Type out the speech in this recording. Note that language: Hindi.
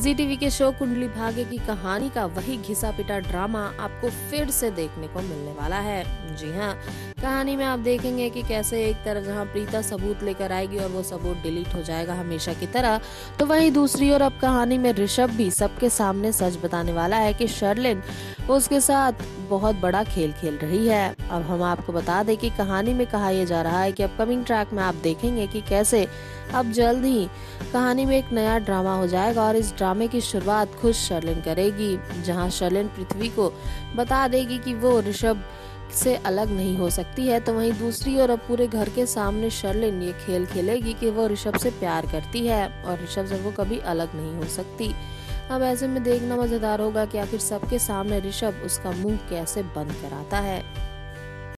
जी टीवी के शो कुंडली भाग्य की कहानी का वही घिसा पिटा ड्रामा आपको फिर से देखने को मिलने वाला है। जी हाँ, कहानी में आप देखेंगे कि कैसे एक तरफ जहाँ प्रीता सबूत लेकर आएगी और वो सबूत डिलीट हो जाएगा हमेशा की तरह, तो वहीं दूसरी ओर अब कहानी में ऋषभ भी सबके सामने सच बताने वाला है कि शर्लिन उसके साथ बहुत बड़ा खेल खेल रही है। अब हम आपको बता दें कि कहानी में कहा यह जा रहा है कि अपकमिंग ट्रैक में आप देखेंगे कि कैसे अब जल्द ही कहानी में एक नया ड्रामा हो जाएगा और इस ड्रामे की शुरुआत खुद शर्लिन करेगी, जहां शर्लिन पृथ्वी को बता देगी कि वो ऋषभ से अलग नहीं हो सकती है। तो वहीं दूसरी ओर अब पूरे घर के सामने शर्लिन ये खेल खेलेगी कि वो ऋषभ से प्यार करती है और ऋषभ से वो कभी अलग नहीं हो सकती। अब ऐसे में देखना मजेदार होगा कि आखिर सबके सामने ऋषभ उसका मुंह कैसे बंद कराता है।